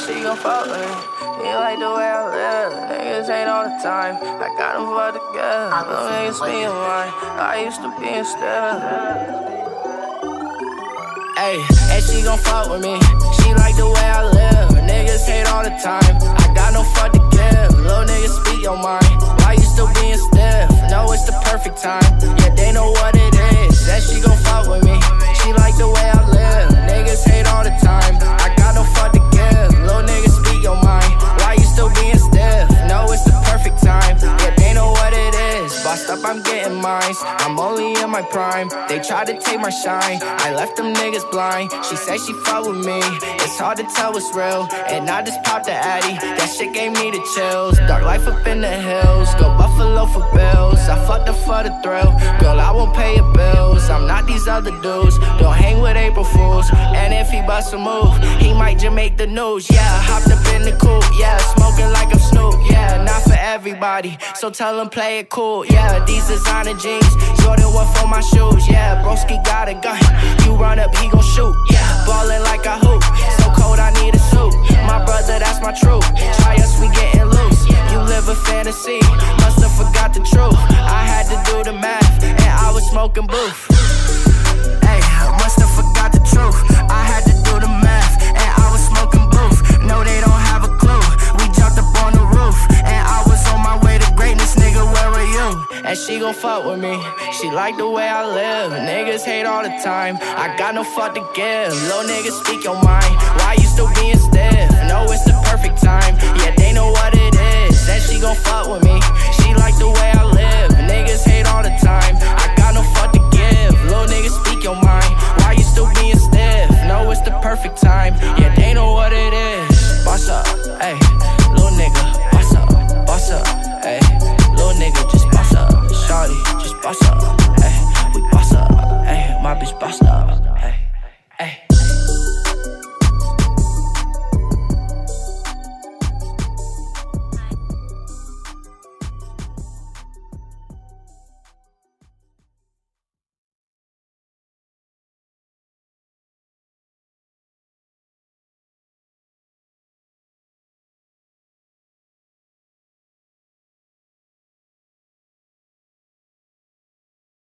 she gon' fuck with me. He like the way I live, niggas hate all the time. I got him for the good, little niggas being mine. I used to be instead. Ayy, and she gon' fuck with me. She like the way I live, niggas hate all the time. I got no fuck to give, little niggas speak your mind. Why you still being stiff? No, it's the perfect time. Yeah, they know what it is, and she gon' fuck with me. She like the way I live, niggas hate all the time. I got no fuck to give, little niggas speak your mind. Why you still being stiff? No, it's the perfect time. Yeah, they know what it is. Bossed up, I'm getting mines. I'm only in my prime. They tried to take my shine. I left them niggas blind. She said she fuck with me. It's hard to tell what's real. And I just popped the Addy. That shit gave me the chills. Dark life up in the hills. Go Buffalo for bills. I fucked her for the thrill. Girl, I won't pay your bills. I'm not these other dudes. Don't hang with April Fools. And if he bust a move, he might just make the news. Yeah, hopped up in the coupe. Yeah, smoking like I'm Snoop. Yeah, not for everybody. So tell him play it cool. Yeah, these designer jeans. Jordan 1 for my shoes. Yeah, broski got a gun. You run up, he gon' shoot. Yeah, ballin' like a hoop. So cold, I need a suit. My brother, that's my truth. Try us, we getting loose. You live a fantasy. Must've forgot the truth. I had to do the math, and I was smoking booth. Hey, must've forgot the truth. I had to do the math, and I was smoking booth. No, they don't have a clue. We jumped up on the roof, and I was on my way to greatness, nigga, where were you? And she gon' fuck with me. She like the way I live. Niggas hate all the time. I got no fuck to give. Little niggas speak your mind. Why you still being stiff? No, it's the perfect time. Yeah, they know what it is.